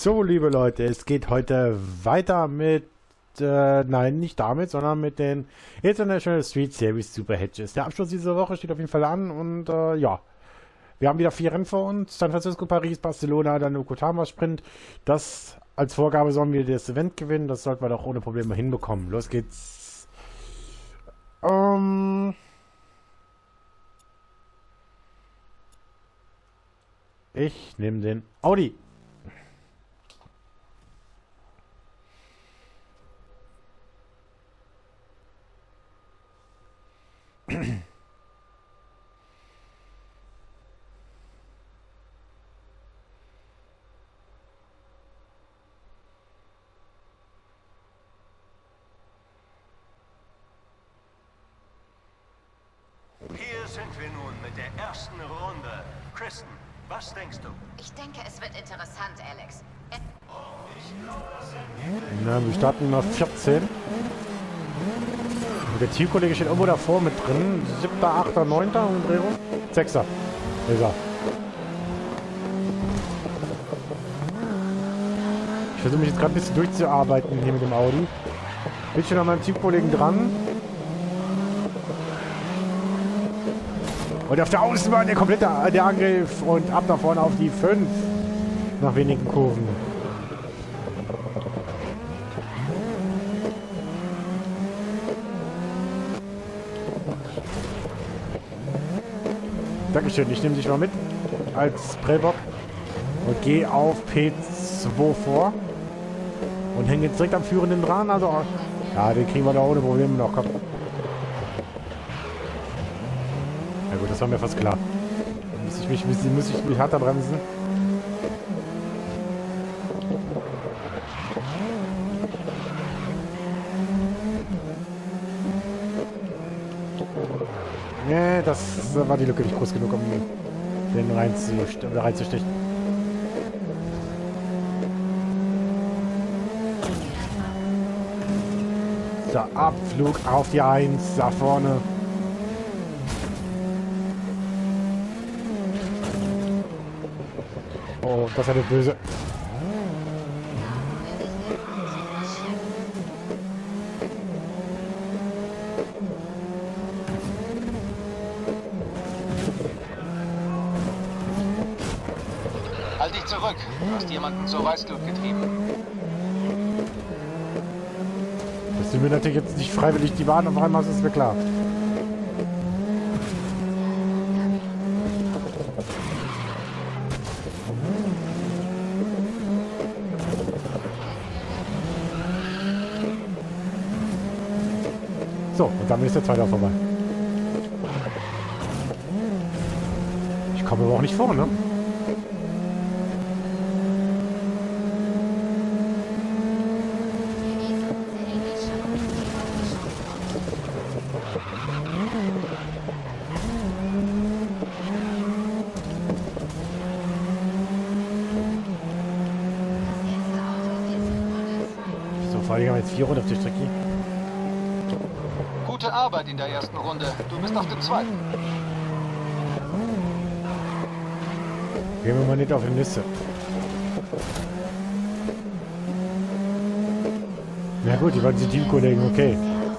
So, liebe Leute, es geht heute weiter mit, nein, nicht damit, sondern mit den International Street Series Super Hedges. Der Abschluss dieser Woche steht auf jeden Fall an und ja, wir haben wieder 4 Rennen vor uns. San Francisco, Paris, Barcelona, dann Yokohama Sprint. Das als Vorgabe sollen wir das Event gewinnen. Das sollten wir doch ohne Probleme hinbekommen. Los geht's. Ich nehme den Audi. Hier sind wir nun mit der ersten Runde. Kristen, was denkst du? Ich denke, es wird interessant, Alex. Na, wir starten nach 14. Und der Teamkollege steht irgendwo davor mit drin. 7., 8., 9. Umdrehung. 6. Ist er. Ich versuche mich jetzt gerade ein bisschen durchzuarbeiten hier mit dem Audi. Bin schon an meinem Teamkollegen dran. Und auf der Außenbahn der komplette der Angriff und ab nach vorne auf die 5. Nach wenigen Kurven. Dankeschön, ich nehme dich mal mit als Prellbock und gehe auf P2 vor und hänge jetzt direkt am Führenden dran. Also, ja, den kriegen wir da ohne Probleme noch. Komm. Ja gut, das war mir fast klar. Muss ich mich härter bremsen. Nee, das war die Lücke nicht groß genug, um den reinzustechen. So, Abflug auf die 1, da vorne. Oh, das ist eine böse. Halt dich zurück. Du hast jemanden zur Weißglut getrieben. Dass du mir natürlich jetzt nicht freiwillig die Bahn auf einmal hast, ist mir klar. So, und damit ist der zweite vorbei. Ich komme aber auch nicht vor, ne? So, vor allem haben wir jetzt 4 Runden auf der Strecke. Gute Arbeit in der ersten Runde. Du bist auf dem zweiten. Gehen wir mal nicht auf die Liste. Na gut, die waren die Teamkollegen, okay.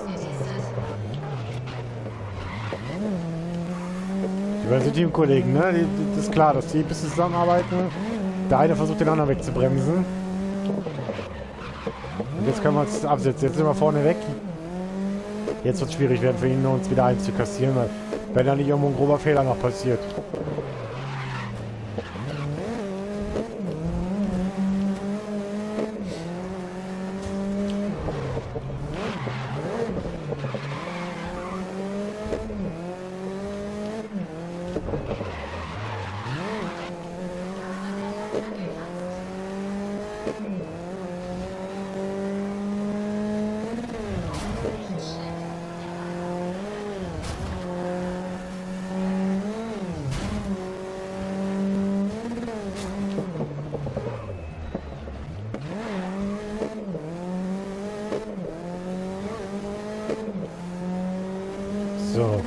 Die waren die Teamkollegen, ne? Das ist klar, dass die ein bisschen zusammenarbeiten. Der eine versucht den anderen wegzubremsen. Und jetzt können wir uns absetzen. Jetzt sind wir vorne weg. Jetzt wird es schwierig werden für ihn, uns wieder einzukassieren, weil wenn da nicht irgendwo ein grober Fehler noch passiert. So.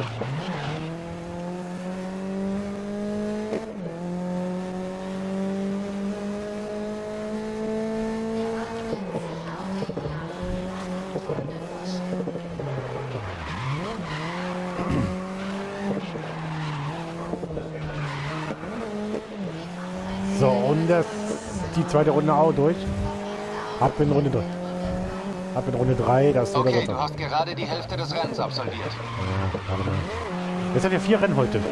So, und die zweite Runde auch durch. Ab in Runde 3. Ab in Runde 3, das ist so Okay, der du hast gerade die Hälfte des Rennens absolviert. Ja, warte mal. Jetzt hat ja 4 Rennen heute.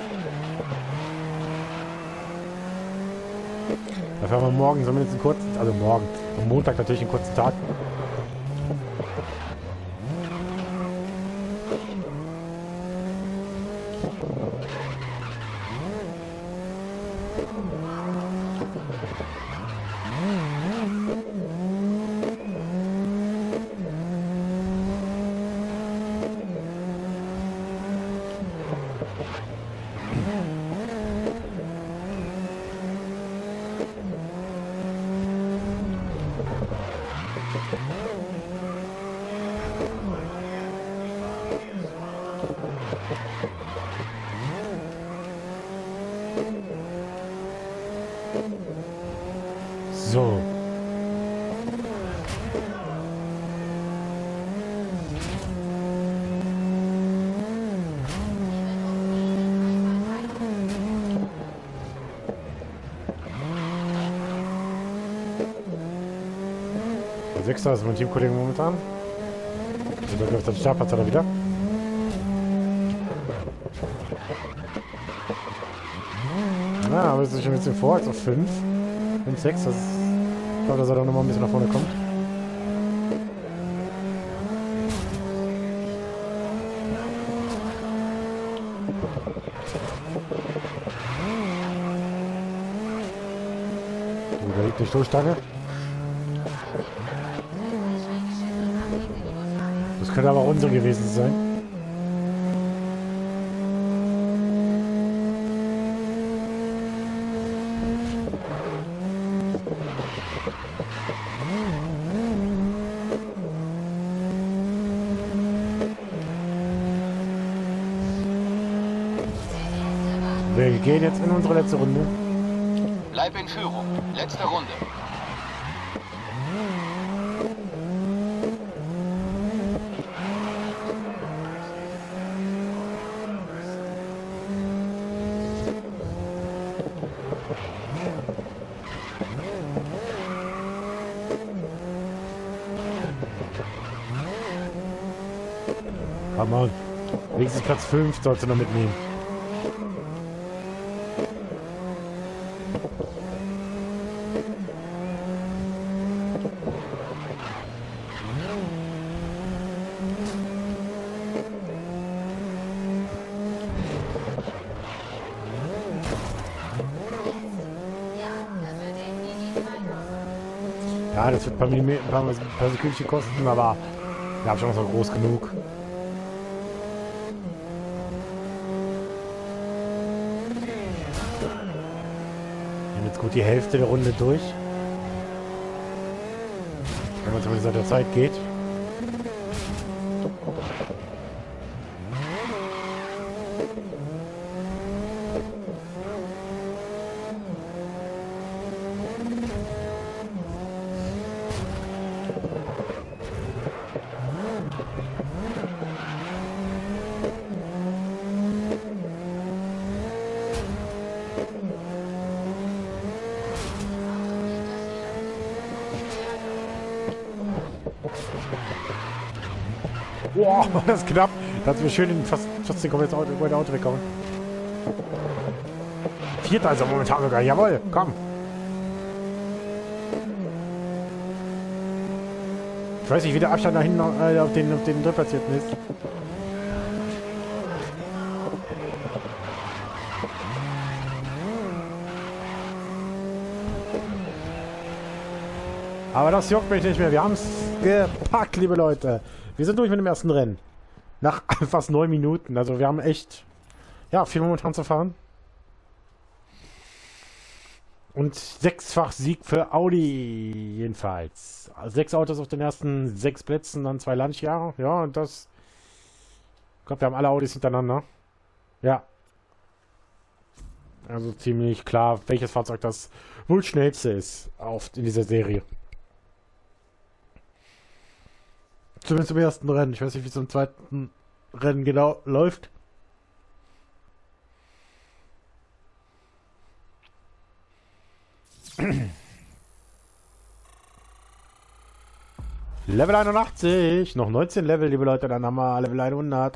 Dafür haben wir morgen zumindest einen kurzen, also morgen, am Montag natürlich einen kurzen Tag. So. Der Sechster ist mein Teamkollege momentan. Und da läuft der Startplatz da wieder. Ja, aber es ist schon ein bisschen vor, jetzt auf 5. 5, 6, das ist, ich glaube, dass er da nochmal ein bisschen nach vorne kommt. Da liegt die Stoßstange. Das könnte aber auch unsere gewesen sein. Wir gehen jetzt in unsere letzte Runde. Bleib in Führung. Letzte Runde. Come on. Wenigstens Platz 5 sollst du noch mitnehmen. Ja, das wird ein paar Sekündchen kosten, aber wir haben schon noch groß genug. Wir haben jetzt gut die Hälfte der Runde durch. Wenn man zumindest an der Zeit geht. Boah, das ist knapp. Da hat mir schön in fast den kompletten Auto weggehauen. Vierter ist er momentan sogar. Jawohl, komm. Ich weiß nicht, wie der Abstand da hinten auf den Drittplatzierten ist. Aber das juckt mich nicht mehr. Wir haben es gepackt, liebe Leute. Wir sind durch mit dem ersten Rennen. Nach fast 9 Minuten. Also wir haben echt, ja, viel momentan zu fahren. Und 6-fach Sieg für Audi jedenfalls. 6 Autos auf den ersten 6 Plätzen, dann 2 Lancia. Ja, und das... Ich glaube, wir haben alle Audis hintereinander. Ja. Also ziemlich klar, welches Fahrzeug das wohl schnellste ist in dieser Serie. Zumindest im ersten Rennen. Ich weiß nicht, wie es im zweiten Rennen genau läuft. Level 81. Noch 19 Level, liebe Leute. Dann haben wir Level 100.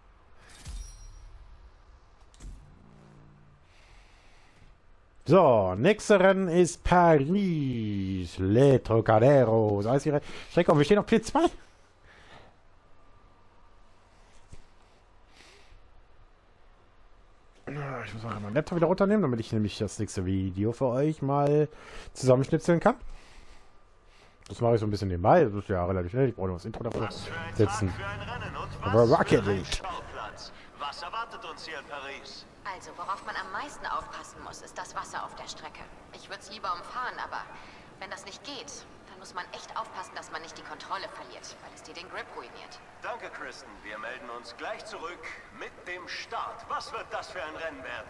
So, nächste Rennen ist Paris. Le Trocadero. So heißt die Strecke. Und wir stehen auf P2. Ich muss auch meinen Laptop wieder runternehmen, damit ich nämlich das nächste Video für euch mal zusammenschnipseln kann. Das mache ich so ein bisschen nebenbei. Das ist ja relativ schnell. Ich brauche nur das Intro dafür setzen. Aber Rocket League. Was erwartet uns hier in Paris? Also, worauf man am meisten aufpassen muss, ist das Wasser auf der Strecke. Ich würde es lieber umfahren, aber wenn das nicht geht, dann muss man echt aufpassen, dass man nicht die Kontrolle verliert, weil es dir den Grip ruiniert. Danke, Kristen. Wir melden uns gleich zurück mit dem Start. Was wird das für ein Rennen werden?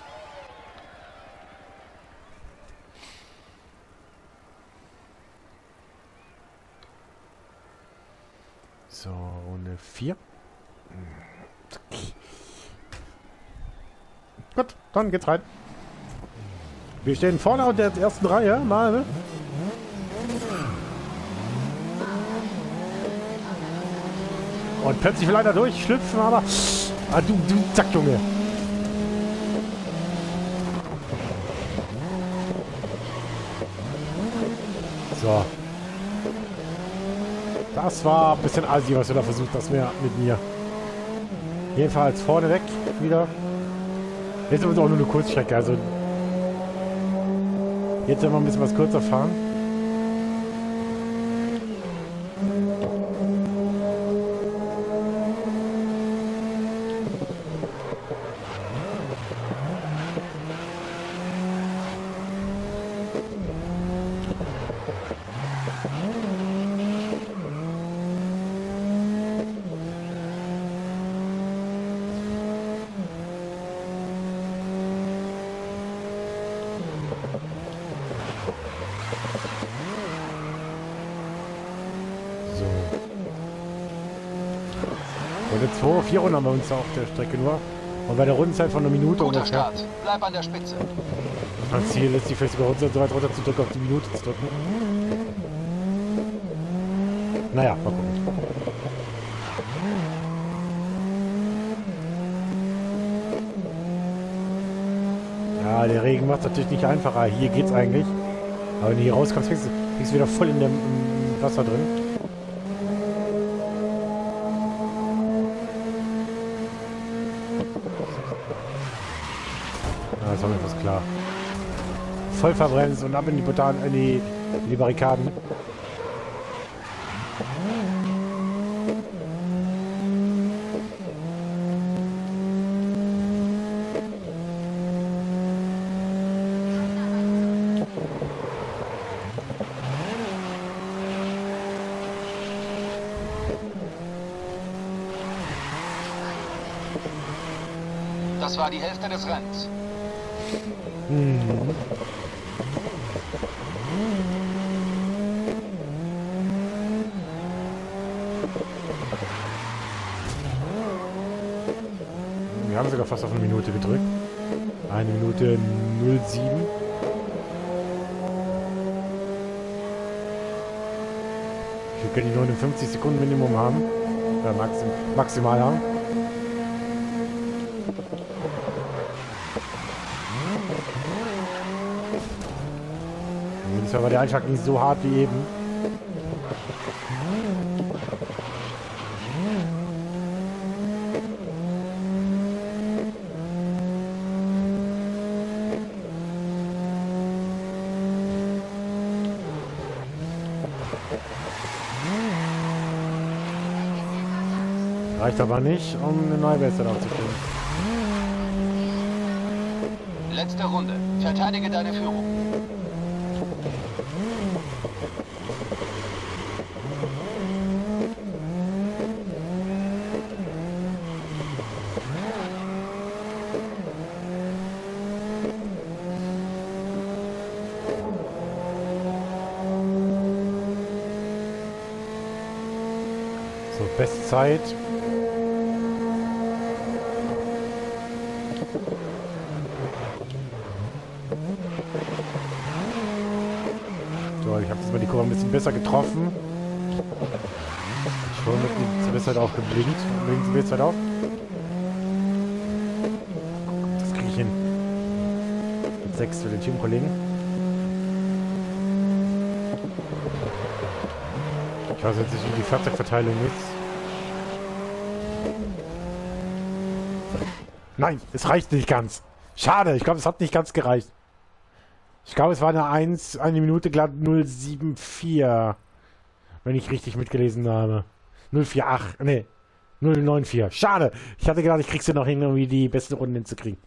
So, Runde 4. Gut, dann geht's rein. Wir stehen vorne auf der ersten Reihe. Mal. Und plötzlich will einer durchschlüpfen, aber... Ah, du Zack, Junge. So. Das war ein bisschen assi, was du da versucht hast mit mir. Jedenfalls vorne weg wieder. Jetzt ist es auch nur eine Kurzstrecke, also jetzt werden wir ein bisschen was kürzer fahren. Und 4 Runden haben wir uns auf der Strecke nur. Und bei der Rundenzeit von einer Minute Guter ungefähr. Start. Bleib an der Spitze. Mein Ziel ist, die vielleicht sogar so weit runter zu drücken, auf die Minute zu drücken. Naja, mal gucken. Ja, der Regen macht es natürlich nicht einfacher. Hier geht's eigentlich. Aber wenn du hier rauskommst, bist du wieder voll im Wasser drin. Ja, das war mir fast klar. Voll verbrennt und ab in die Barrikaden. Das war die Hälfte des Rennens. Wir haben sogar fast auf eine Minute gedrückt. 1 Minute 07. Wir können die 59 Sekunden Minimum haben. Maximal haben. Diesmal war der Einschlag nicht so hart wie eben. Reicht aber nicht, um eine neue Bestzeit aufzustellen. Letzte Runde. Verteidige deine Führung. Bestzeit. So, ich habe jetzt mal die Kurve ein bisschen besser getroffen. Schon mit der Bestzeit aufgeblinkt. Blinkt die Bestzeit auf. Das kriege ich hin. Mit 6 für den Teamkollegen. Ich weiß jetzt nicht, wie die Fahrzeugverteilung ist. Nein, es reicht nicht ganz. Schade, ich glaube, es hat nicht ganz gereicht. Ich glaube, es war eine Minute glatt 074. Wenn ich richtig mitgelesen habe. 048, nee, 094. Schade. Ich hatte gedacht, ich krieg's ja noch hin, irgendwie die beste Runde hinzukriegen.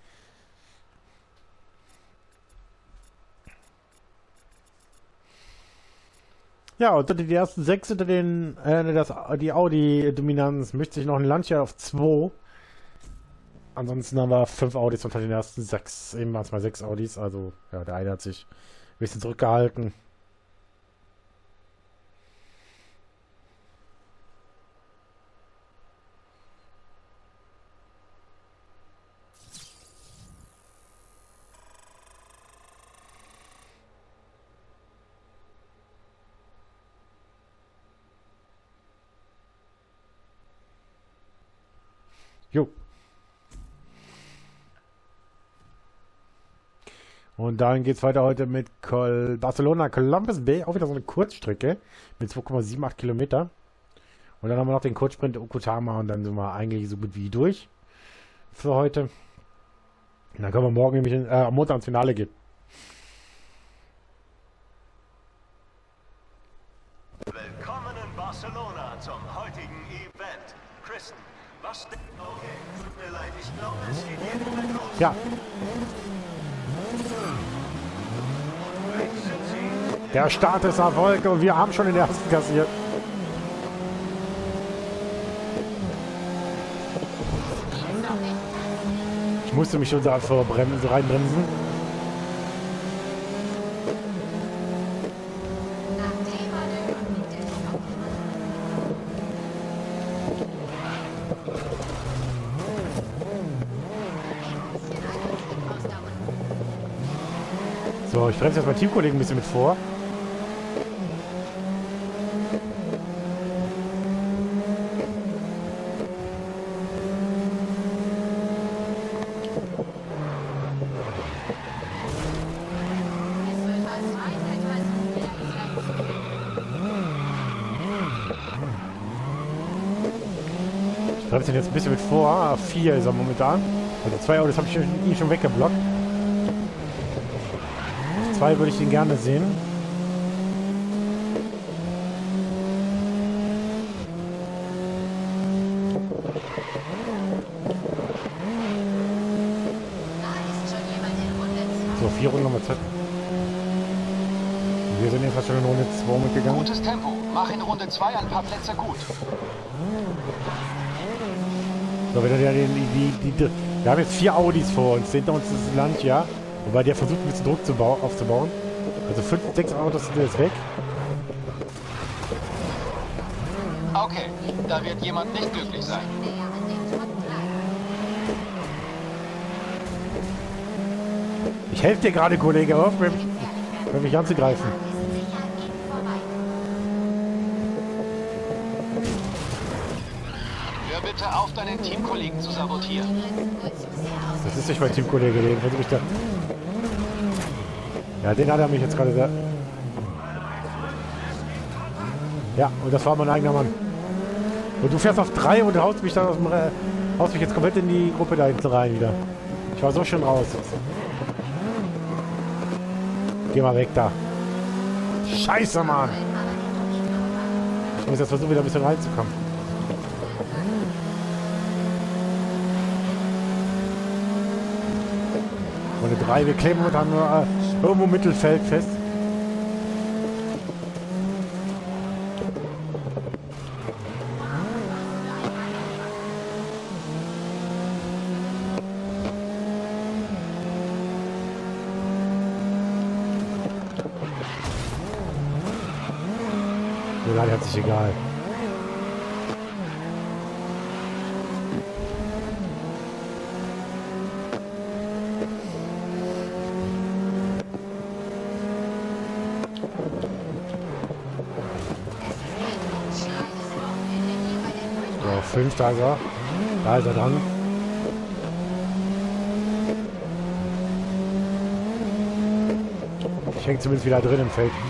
Ja, und unter die ersten 6 unter den, die Audi-Dominanz mischt sich noch ein Lancia auf 2. Ansonsten haben wir 5 Audis unter den ersten 6. Eben waren es mal 6 Audis, also ja, der eine hat sich ein bisschen zurückgehalten. Jo. Und dann geht es weiter heute mit Barcelona Columbus Bay, auch wieder so eine Kurzstrecke mit 2,78 Kilometer. Und dann haben wir noch den Kurzsprint Okutama und dann sind wir eigentlich so gut wie durch für heute. Und dann können wir morgen nämlich am Montag ins Finale gehen. Willkommen in Barcelona zum heutigen Event. Kristen, was... Okay, tut mir leid, ich glaube, es geht jeden Moment los. Ja. Der Start ist Erfolg und wir haben schon den ersten kassiert. Ich musste mich schon so reinbremsen. So, ich bremse jetzt meinen Teamkollegen ein bisschen mit vor. Ich bremse ihn jetzt ein bisschen mit vor. 4 ist er momentan. Also 2 Autos habe ich ihn schon weggeblockt. 2 würde ich ihn gerne sehen. So, 4 Runden haben wir Zeit. Wir sind jetzt schon in Runde 2 mitgegangen. Gutes Tempo. Mach in Runde 2 ein paar Plätze gut. So, wir haben jetzt 4 Audis vor uns. Hinter uns ist das Land, ja. Wobei der versucht, ein bisschen Druck aufzubauen. Also 5, 6 Autos sind jetzt weg. Okay, da wird jemand nicht glücklich sein. Ich helfe dir gerade, Kollege, auf, mich anzugreifen. Hör bitte auf, deinen Teamkollegen zu sabotieren. Das ist nicht mein Teamkollege, den versuche ich da... Ja, den hat er mich jetzt gerade da... Ja, und das war mein eigener Mann. Und du fährst auf 3 und haust mich dann haust mich jetzt komplett in die Gruppe da hinten rein wieder. Ich war so schön raus. Geh mal weg da. Scheiße, Mann. Ich muss jetzt versuchen, wieder ein bisschen reinzukommen. Runde 3, wir kleben und haben nur irgendwo im Mittelfeld fest. Ja, der hat sich egal. 5, da ist er. Da ist er dran. Ich hänge zumindest wieder drin im Feld.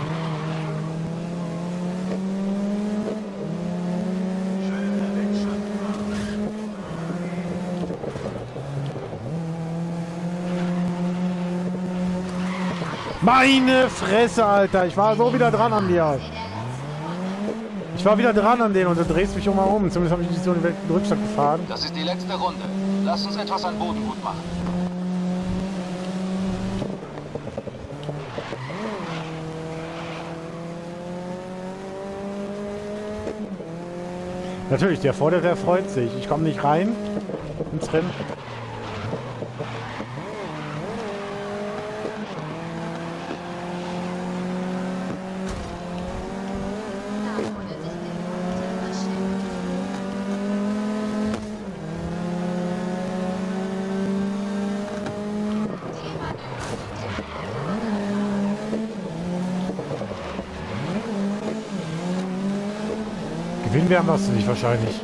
Meine Fresse, Alter. Ich war so wieder dran an dir. Ich war wieder dran an denen und du drehst mich immer um. Zumindest habe ich nicht so einen Rückstand gefahren. Das ist die letzte Runde. Lass uns etwas an Boden gut machen. Natürlich, der vor der freut sich. Ich komme nicht rein ins Rennen. Gewinnen werden wirst du nicht wahrscheinlich.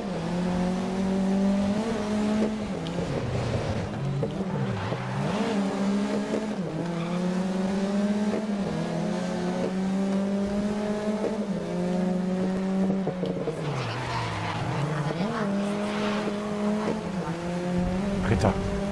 Ritter.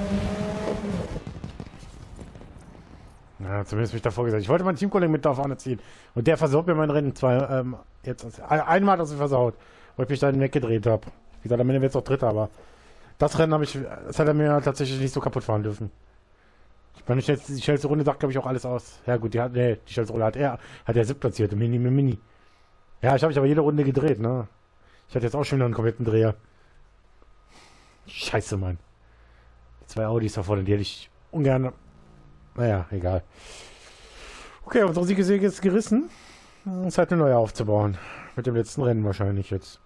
Ja, zumindest mich davor gesagt. Ich wollte meinen Teamkollegen mit da vorne ziehen. Und der versaut mir mein Rennen zwar jetzt. Einmal hat er sich versaut, wo ich mich dann weggedreht habe. Wie gesagt, am Ende wird es auch Dritter, aber das Rennen das hat er mir tatsächlich nicht so kaputt fahren dürfen. Ich meine, die schnellste Runde sagt, glaube ich, auch alles aus. Ja gut, die schnellste Runde hat er 7 platziert, Mini. Ja, ich habe mich aber jede Runde gedreht, ne? Ich hatte jetzt auch schon wieder einen kompletten Dreher. Scheiße, Mann. 2 Audis da vorne, die hätte ich ungern. Naja, egal. Okay, unsere Siegessäge ist gerissen. Zeit eine neue aufzubauen. Mit dem letzten Rennen wahrscheinlich jetzt.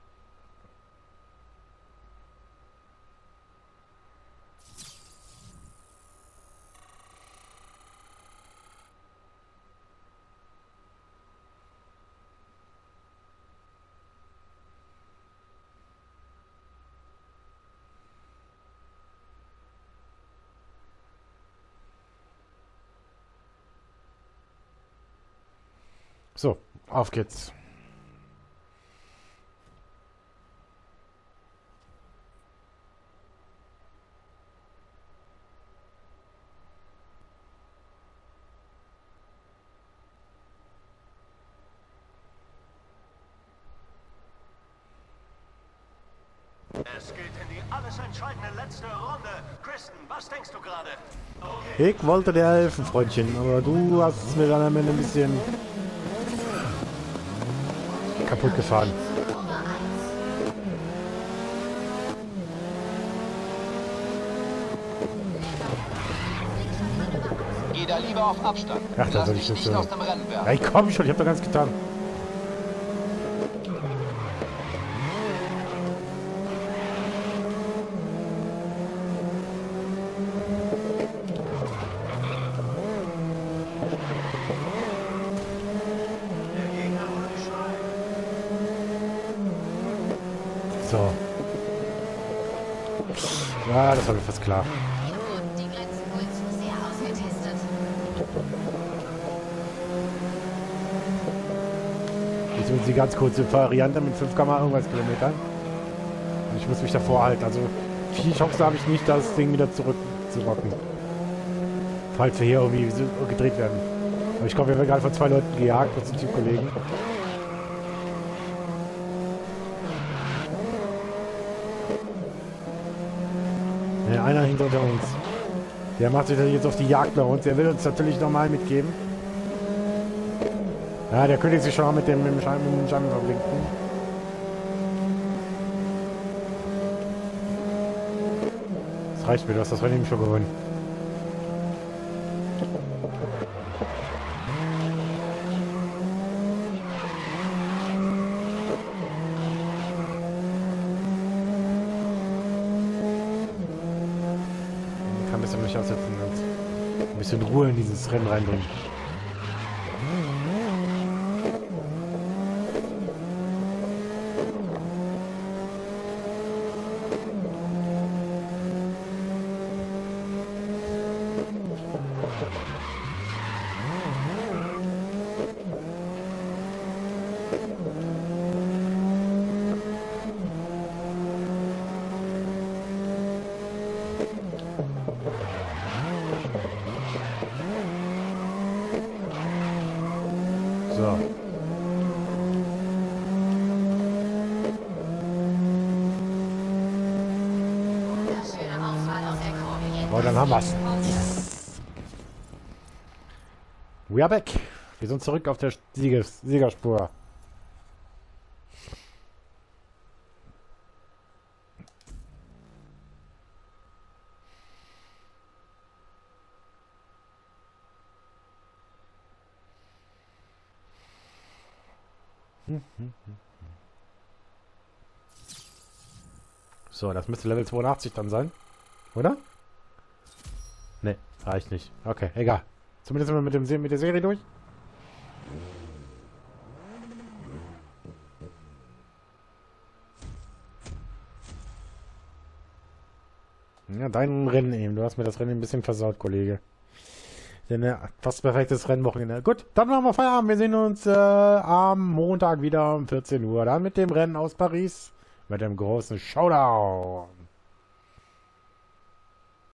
So, auf geht's. Es geht in die alles entscheidende letzte Runde. Kristen, was denkst du gerade? Okay. Ich wollte dir helfen, Freundchen, aber du hast es mir dann am Ende ein bisschen kaputt gefahren. Geh da lieber auf Abstand. Ach, da Lass soll dich ich nicht das aus dem Rennen werfen. Ja, ich komm schon, ich hab doch ganz getan. So. Ja, das war mir fast klar. Die Grenzen wurden zu sehr ausgetestet. Jetzt wird die ganz kurze Variante mit 5, irgendwas Kilometern. Und ich muss mich davor halten. Also viel Chance habe ich nicht, das Ding wieder zurück zu rocken. Falls wir hier irgendwie so gedreht werden. Aber ich glaube, wir werden gerade von 2 Leuten gejagt, das sind Teamkollegen. Ja, einer hinter uns. Der macht sich jetzt auf die Jagd bei uns. Der will uns natürlich nochmal mitgeben. Ja, der könnte sich schon mal mit dem Scheiben verblinken. Das reicht mir, du hast das Rennen schon gewonnen. Ich kann ein bisschen mich aussetzen und ein bisschen Ruhe in dieses Rennen reinbringen. So. Oh, dann haben wir's. We are back. Wir sind zurück auf der Siegerspur. So, das müsste Level 82 dann sein. Oder? Ne, reicht nicht. Okay, egal. Zumindest sind wir mit der Serie durch. Ja, dein Rennen eben. Du hast mir das Rennen ein bisschen versaut, Kollege. Denn fast perfektes Rennwochenende. Gut, dann machen wir Feierabend. Wir sehen uns am Montag wieder um 14 Uhr. Dann mit dem Rennen aus Paris. Mit dem großen Showdown.